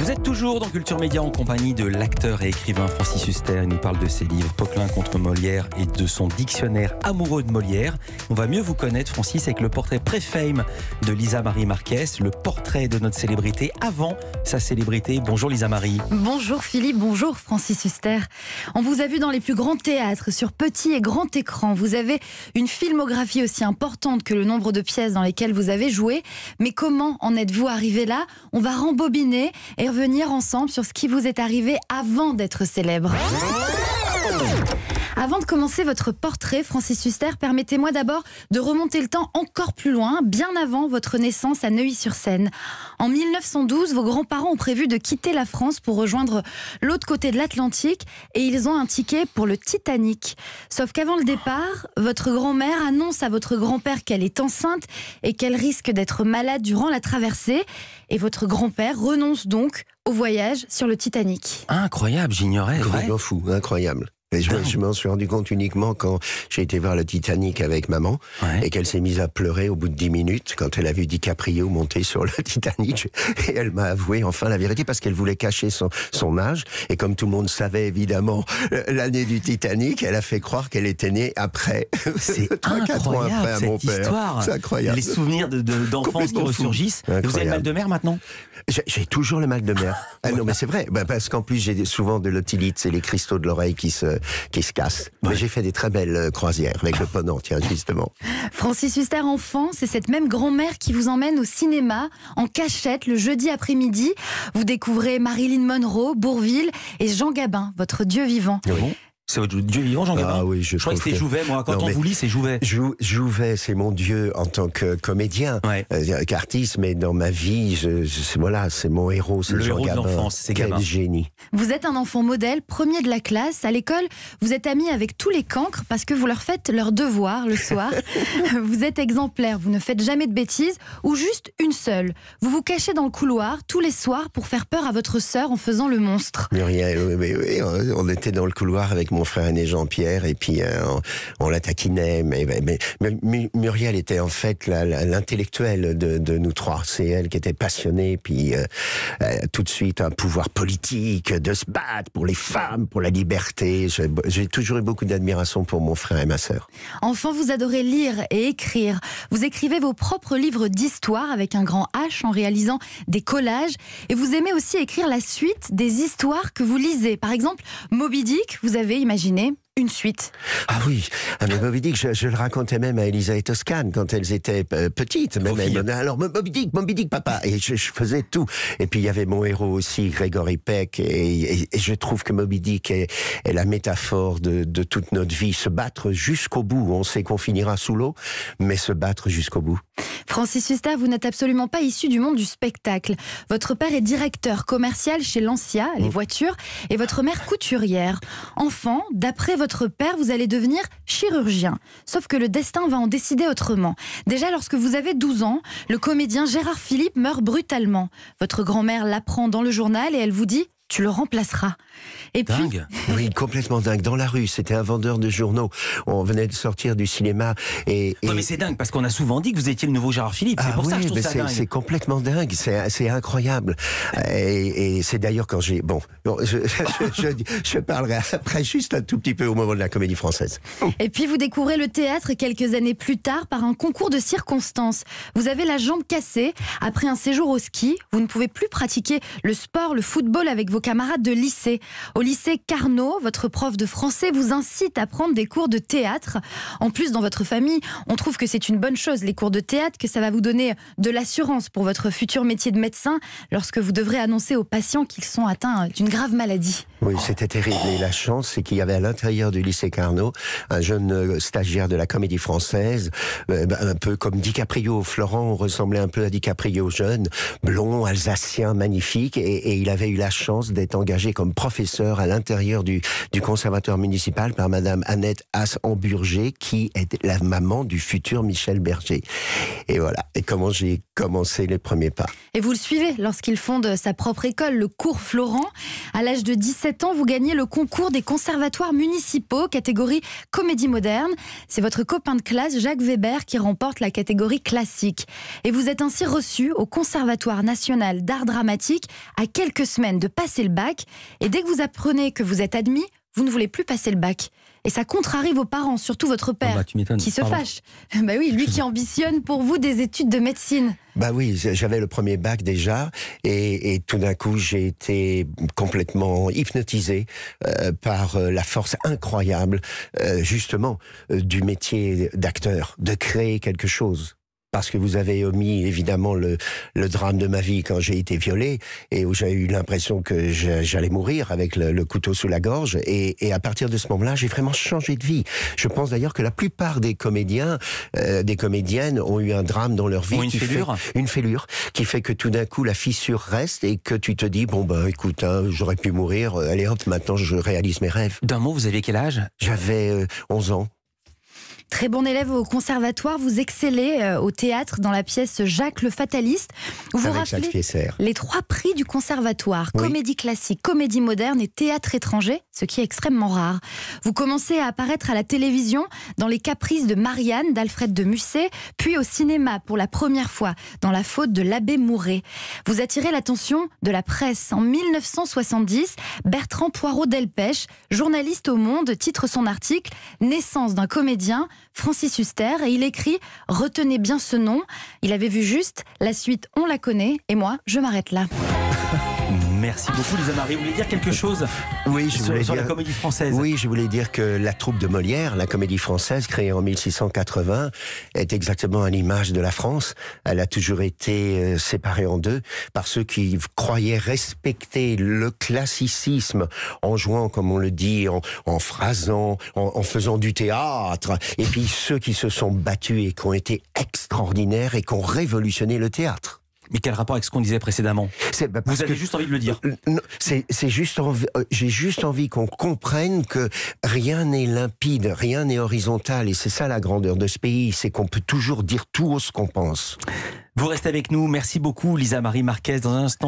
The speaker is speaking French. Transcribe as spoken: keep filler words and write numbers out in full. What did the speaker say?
Vous êtes toujours dans Culture Média en compagnie de l'acteur et écrivain Francis Huster. Il nous parle de ses livres Poquelin contre Molière et de son dictionnaire amoureux de Molière. On va mieux vous connaître, Francis, avec le portrait pré-fame de Lisa Marie Marquez, le portrait de notre célébrité avant sa célébrité. Bonjour Lisa Marie. Bonjour Philippe, bonjour Francis Huster. On vous a vu dans les plus grands théâtres, sur petit et grand écran. Vous avez une filmographie aussi importante que le nombre de pièces dans lesquelles vous avez joué. Mais comment en êtes-vous arrivé là? On va rembobiner et revenir ensemble sur ce qui vous est arrivé avant d'être célèbre. Avant de commencer votre portrait, Francis Huster, permettez-moi d'abord de remonter le temps encore plus loin, bien avant votre naissance à Neuilly-sur-Seine. En mille neuf cent douze, vos grands-parents ont prévu de quitter la France pour rejoindre l'autre côté de l'Atlantique et ils ont un ticket pour le Titanic. Sauf qu'avant le départ, votre grand-mère annonce à votre grand-père qu'elle est enceinte et qu'elle risque d'être malade durant la traversée. Et votre grand-père renonce donc au voyage sur le Titanic. Incroyable, j'ignorais. Complètement fou, incroyable. Et je, je m'en suis rendu compte uniquement quand j'ai été voir le Titanic avec maman, ouais. Et qu'elle s'est mise à pleurer au bout de dix minutes quand elle a vu DiCaprio monter sur le Titanic. Et elle m'a avoué enfin la vérité parce qu'elle voulait cacher son, son âge. Et comme tout le monde savait évidemment l'année du Titanic, elle a fait croire qu'elle était née après. C'est trois quatre ans après à mon père. Histoire. C'est incroyable. Les souvenirs de, de, d'enfance qui ressurgissent. Vous avez le mal de mer maintenant? J'ai, j'ai toujours le mal de mer. Ah non mais c'est vrai, bah, parce qu'en plus j'ai souvent de l'otylite, c'est les cristaux de l'oreille qui se qui se cassent. Ouais. Mais j'ai fait des très belles croisières avec le Ponant, tiens, justement. Francis Huster, enfant, c'est cette même grand-mère qui vous emmène au cinéma en cachette le jeudi après-midi. Vous découvrez Marilyn Monroe, Bourvil et Jean Gabin, votre dieu vivant. Oui. C'est votre dieu vivant, Jean Gabin? Ah oui, je, je crois que c'était Jouvet, moi. Quand non, on vous lit, c'est Jouvet. Jou, Jouvet, c'est mon dieu en tant que comédien, ouais. euh, qu'artiste, mais dans ma vie, je, je, voilà, c'est mon héros, c'est le Jean héros Gabin. de l'enfance, c'est Quel Gabin. Génie. Vous êtes un enfant modèle, premier de la classe. À l'école, vous êtes ami avec tous les cancres parce que vous leur faites leur devoir le soir. Vous êtes exemplaire, vous ne faites jamais de bêtises, ou juste une seule. Vous vous cachez dans le couloir tous les soirs pour faire peur à votre sœur en faisant le monstre. Muriel, oui, oui, oui, on était dans le couloir avec mon frère aîné Jean-Pierre. Et puis euh, on, on la taquinait, mais, mais, mais Muriel était en fait la, la, l'intellectuelle de, de nous trois. C'est elle qui était passionnée, puis euh, euh, tout de suite un pouvoir politique, de se battre pour les femmes, pour la liberté. J'ai, j'ai toujours eu beaucoup d'admiration pour mon frère et ma sœur. Enfant, vous adorez lire et écrire. Vous écrivez vos propres livres d'histoire avec un grand H en réalisant des collages. Et vous aimez aussi écrire la suite des histoires que vous lisez. Par exemple, Moby Dick, vous avez imaginé une suite. Ah oui, ah mais Moby Dick, je, je le racontais même à Elisa et Toscane quand elles étaient euh, petites. Même elles, alors Moby Dick, Moby Dick, papa. Et je, je faisais tout. Et puis il y avait mon héros aussi, Grégory Peck. Et, et, et je trouve que Moby Dick est, est la métaphore de, de toute notre vie. Se battre jusqu'au bout. On sait qu'on finira sous l'eau, mais se battre jusqu'au bout. Francis Huster, vous n'êtes absolument pas issu du monde du spectacle. Votre père est directeur commercial chez Lancia, les mmh. voitures, et votre mère couturière. Enfant, d'après votre père, vous allez devenir chirurgien. Sauf que le destin va en décider autrement. Déjà, lorsque vous avez douze ans, le comédien Gérard Philippe meurt brutalement. Votre grand-mère l'apprend dans le journal et elle vous dit « tu le remplaceras ». Et dingue. Puis... Oui, complètement dingue. Dans la rue, c'était un vendeur de journaux. On venait de sortir du cinéma. Et, et... Non, mais c'est dingue, parce qu'on a souvent dit que vous étiez le nouveau Gérard Philippe. C'est ah pour oui, ça que je trouve ça c'est, dingue. C'est complètement dingue. C'est, c'est incroyable. Et, et c'est d'ailleurs quand j'ai... Bon, je, je, je, je parlerai après juste un tout petit peu au moment de la Comédie Française. Et puis vous découvrez le théâtre quelques années plus tard par un concours de circonstances. Vous avez la jambe cassée. Après un séjour au ski, vous ne pouvez plus pratiquer le sport, le football avec vos camarades de lycée. Au lycée Carnot, votre prof de français vous incite à prendre des cours de théâtre. En plus, dans votre famille, on trouve que c'est une bonne chose, les cours de théâtre, que ça va vous donner de l'assurance pour votre futur métier de médecin lorsque vous devrez annoncer aux patients qu'ils sont atteints d'une grave maladie. Oui, c'était terrible. Et la chance, c'est qu'il y avait à l'intérieur du lycée Carnot un jeune stagiaire de la Comédie Française, un peu comme DiCaprio. Florent ressemblait un peu à DiCaprio jeune, blond, alsacien, magnifique. Et, et il avait eu la chance chance d'être engagé comme professeur à l'intérieur du, du conservatoire municipal par Madame Annette Haas-Hamburger, qui est la maman du futur Michel Berger. Et voilà, et comment j'ai commencé les premiers pas. Et vous le suivez lorsqu'il fonde sa propre école, le Cours Florent. À l'âge de dix-sept ans, vous gagnez le concours des conservatoires municipaux, catégorie comédie moderne. C'est votre copain de classe, Jacques Weber, qui remporte la catégorie classique. Et vous êtes ainsi reçu au Conservatoire national d'art dramatique à quelques semaines de passer le bac. Et dès que vous apprenez que vous êtes admis, vous ne voulez plus passer le bac. Et ça contrarie vos parents, surtout votre père, oh bah, tu m'étonnes. qui se Pardon. fâche. Bah oui, lui qui ambitionne pour vous des études de médecine. Bah oui, j'avais le premier bac déjà, et, et tout d'un coup j'ai été complètement hypnotisé euh, par euh, la force incroyable, euh, justement, euh, du métier d'acteur, de créer quelque chose. Parce que vous avez omis évidemment le, le drame de ma vie quand j'ai été violé et où j'ai eu l'impression que j'allais mourir avec le, le couteau sous la gorge. Et, et à partir de ce moment-là, j'ai vraiment changé de vie. Je pense d'ailleurs que la plupart des comédiens, euh, des comédiennes ont eu un drame dans leur vie. Ont une fêlure. Fait, une fêlure qui fait que tout d'un coup la fissure reste et que tu te dis bon bah écoute, hein, j'aurais pu mourir. Allez hop, maintenant je réalise mes rêves. D'un mot, vous aviez quel âge? J'avais euh, onze ans. Très bon élève au conservatoire, vous excellez euh, au théâtre dans la pièce Jacques le Fataliste. Où vous Avec Jacques rappelez Fiesser. les trois prix du conservatoire, Oui. comédie classique, comédie moderne et théâtre étranger, ce qui est extrêmement rare. Vous commencez à apparaître à la télévision dans Les Caprices de Marianne d'Alfred de Musset, puis au cinéma pour la première fois dans La Faute de l'abbé Mouret. Vous attirez l'attention de la presse. En mille neuf cent soixante-dix, Bertrand Poirot-Delpech, journaliste au Monde, titre son article « Naissance d'un comédien ». Francis Huster, et il écrit « Retenez bien ce nom ». Il avait vu juste, la suite on la connaît, et moi je m'arrête là. Merci beaucoup Lisa Marie. Vous voulez dire quelque chose Oui, je sur, voulais sur dire... la comédie française? Oui, je voulais dire que la troupe de Molière, la comédie française, créée en mille six cent quatre-vingts, est exactement à l'image de la France. Elle a toujours été euh, séparée en deux par ceux qui croyaient respecter le classicisme en jouant, comme on le dit, en, en phrasant, en, en faisant du théâtre. Et puis ceux qui se sont battus et qui ont été extraordinaires et qui ont révolutionné le théâtre. Mais quel rapport avec ce qu'on disait précédemment? C'est, bah, parce Vous avez que, juste envie de le dire. euh, non, c'est, c'est juste envie, euh, j'ai juste envie qu'on comprenne que rien n'est limpide, rien n'est horizontal, et c'est ça la grandeur de ce pays, c'est qu'on peut toujours dire tout haut ce qu'on pense. Vous restez avec nous. Merci beaucoup Lisa Marie Marquez. Dans un instant.